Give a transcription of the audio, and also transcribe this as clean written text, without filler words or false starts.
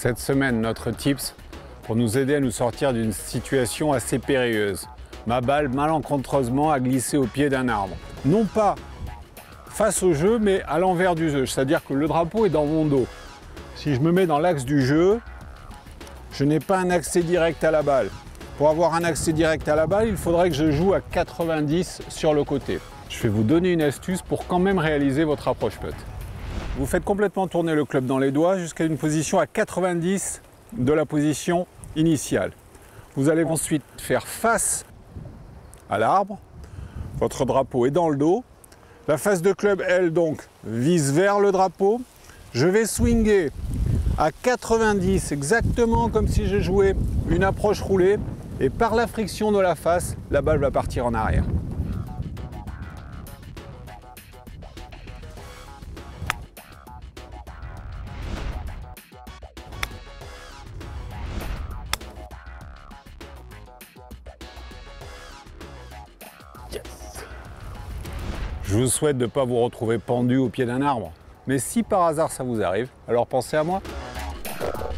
Cette semaine, notre tips pour nous aider à nous sortir d'une situation assez périlleuse. Ma balle malencontreusement a glissé au pied d'un arbre. Non pas face au jeu, mais à l'envers du jeu. C'est-à-dire que le drapeau est dans mon dos. Si je me mets dans l'axe du jeu, je n'ai pas un accès direct à la balle. Pour avoir un accès direct à la balle, il faudrait que je joue à 90 sur le côté. Je vais vous donner une astuce pour quand même réaliser votre approche putt. Vous faites complètement tourner le club dans les doigts jusqu'à une position à 90 de la position initiale. Vous allez ensuite faire face à l'arbre. Votre drapeau est dans le dos. La face de club, elle, donc, vise vers le drapeau. Je vais swinger à 90, exactement comme si je jouais une approche roulée. Et par la friction de la face, la balle va partir en arrière. Je vous souhaite de ne pas vous retrouver pendu au pied d'un arbre. Mais si par hasard ça vous arrive, alors pensez à moi.